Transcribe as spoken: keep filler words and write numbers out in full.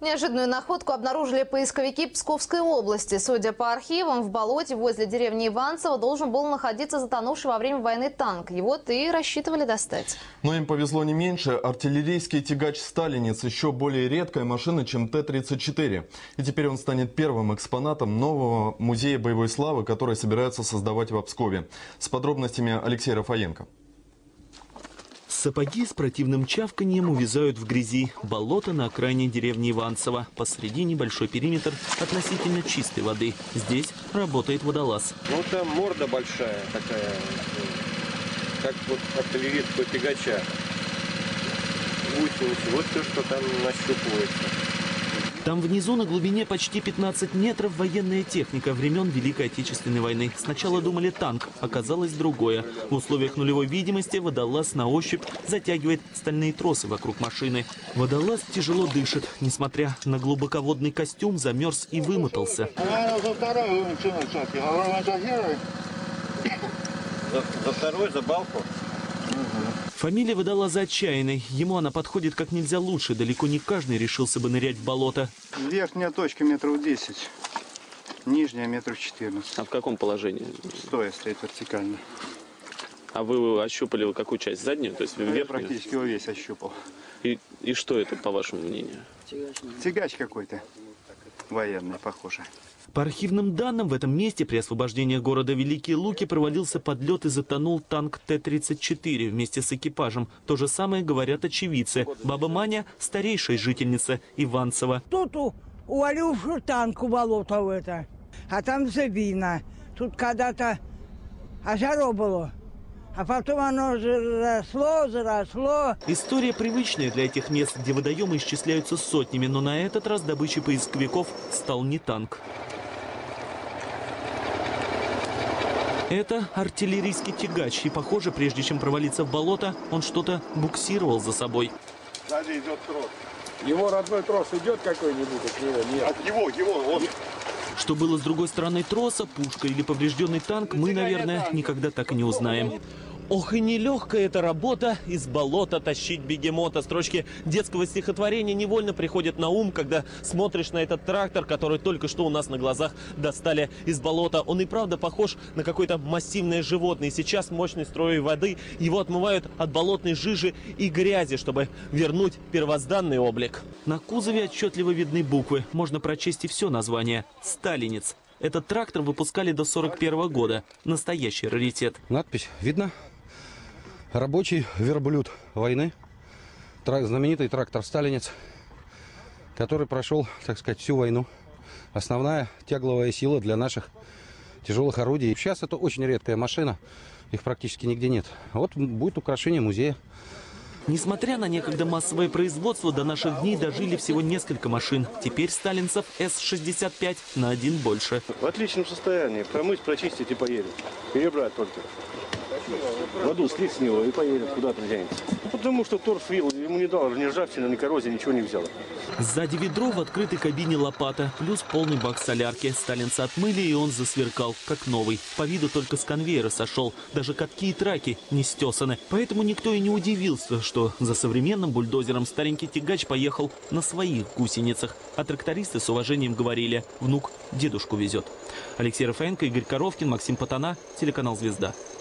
Неожиданную находку обнаружили поисковики Псковской области. Судя по архивам, в болоте возле деревни Иванцево должен был находиться затонувший во время войны танк. Его-то и рассчитывали достать. Но им повезло не меньше. Артиллерийский тягач «Сталинец» еще более редкая машина, чем Т тридцать четыре. И теперь он станет первым экспонатом нового музея боевой славы, который собираются создавать в Пскове. С подробностями Алексей Рафаенко. Сапоги с противным чавканьем увязают в грязи. Болото на окраине деревни Иванцево. Посреди небольшой периметр относительно чистой воды. Здесь работает водолаз. Ну там морда большая такая, как вот артиллерийского тягача. Гусеницы. Вот то, что там нащупывается. Там внизу на глубине почти пятнадцать метров военная техника времен Великой Отечественной войны. Сначала думали танк, оказалось другое. В условиях нулевой видимости водолаз на ощупь затягивает стальные тросы вокруг машины. Водолаз тяжело дышит. Несмотря на глубоководный костюм, замерз и вымотался. За, за второй, за балку. Фамилия водолаза отчаянной. Ему она подходит как нельзя лучше. Далеко не каждый решился бы нырять в болото. Верхняя точка метров десять, нижняя метров четырнадцать. А в каком положении? Стоя стоит вертикально. А вы ощупали какую часть? Заднюю? То есть Я верхнюю? практически его весь ощупал. И, и что это, по вашему мнению? Тягач какой-то военный, похоже. По архивным данным, в этом месте при освобождении города Великие Луки провалился подлет и затонул танк Т тридцать четыре вместе с экипажем. То же самое говорят очевидцы. Баба Маня – старейшая жительница Иванцева. Тут увалил танк у болота в это, а там забина. Тут когда-то озеро было. А потом оно заросло, заросло. История привычная для этих мест, где водоемы исчисляются сотнями, но на этот раз добычей поисковиков стал не танк. Это артиллерийский тягач, и, похоже, прежде чем провалиться в болото, он что-то буксировал за собой. Сзади идет трос. Его родной трос идет какой-нибудь от него? Нет. От него, его, он. Что было с другой стороны троса, пушка или поврежденный танк, мы, наверное, никогда так и не узнаем. Ох, и нелегкая эта работа из болота тащить бегемота. Строчки детского стихотворения невольно приходят на ум, когда смотришь на этот трактор, который только что у нас на глазах достали из болота. Он и правда похож на какое-то массивное животное. И сейчас мощной струей воды его отмывают от болотной жижи и грязи, чтобы вернуть первозданный облик. На кузове отчетливо видны буквы. Можно прочесть и все название. «Сталинец». Этот трактор выпускали до сорок первого года. Настоящий раритет. Надпись видно. Рабочий верблюд войны. Трак, знаменитый трактор «Сталинец», который прошел, так сказать, всю войну. Основная тягловая сила для наших тяжелых орудий. Сейчас это очень редкая машина. Их практически нигде нет. Вот будет украшение музея. Несмотря на некогда массовое производство, до наших дней дожили всего несколько машин. Теперь сталинцев С шестьдесят пять на один больше. В отличном состоянии. Промыть, прочистить и поедет. Перебрать только. Воду слить с него и поедет, куда-то денется. Потому что торс вил, ему не дал ни ржавчины, ни коррозии, ничего не взял. Сзади ведро, в открытой кабине лопата, плюс полный бак солярки. Сталинца отмыли, и он засверкал, как новый. По виду только с конвейера сошел. Даже катки и траки не стесаны. Поэтому никто и не удивился, что за современным бульдозером старенький тягач поехал на своих гусеницах. А трактористы с уважением говорили: внук дедушку везет. Алексей Рафаенко, Игорь Коровкин, Максим Потана, телеканал «Звезда».